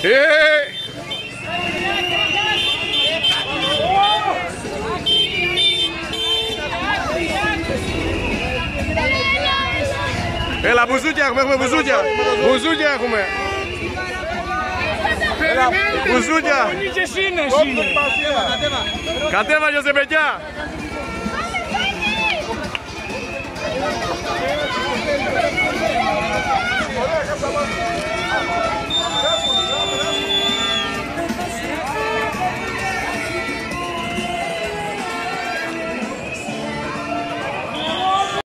Έλα, μπουζούκια έχουμε, μπουζούκια. Μπουζούκια έχουμε. Μπουζούκια. Κατέβαγε, παιδιά. Ωραία,